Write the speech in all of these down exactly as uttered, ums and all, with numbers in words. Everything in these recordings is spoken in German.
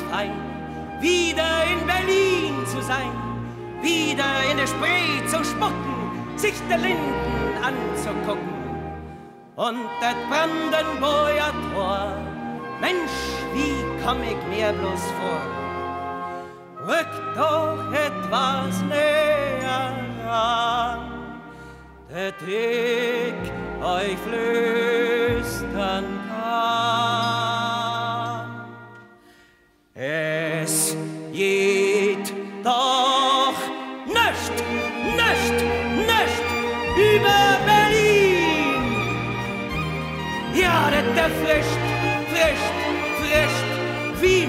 frei, wieder in Berlin zu sein, wieder in der Spree zu spucken, sich der Linden anzugucken. Und das Brandenburger Tor, Mensch, wie komm ich mir bloß vor? Rückt doch etwas näher ran, dat ich euch flüstern kann. Es geht doch nicht, nicht, nicht über Berlin. Ja, das der frischt, frischt, frischt wie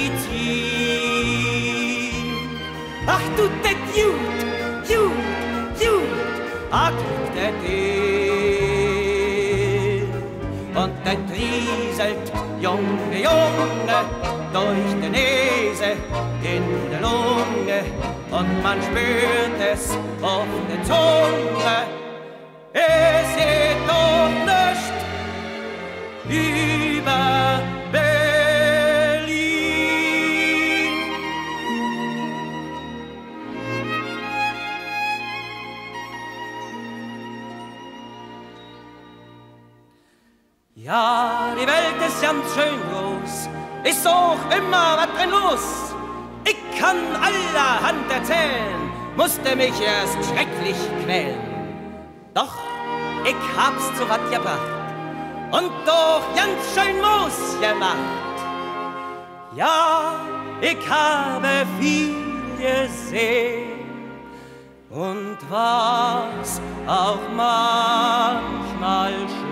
Medizin. Ach, tut das gut, gut, gut, ach, tut das hin. Und dann rieselt Junge, Junge durch die Nase in der Lunge und man spürt es auf der Zunge. Es geht doch nicht über Berlin. Ja, die Welt ist ganz schön groß, ist auch immer was drin los. Ich kann allerhand erzählen, musste mich erst schrecklich quälen. Doch ich hab's zu wat gebracht und doch ganz schön Moos gemacht. Ja, ich habe viel gesehen und war's auch manchmal schön.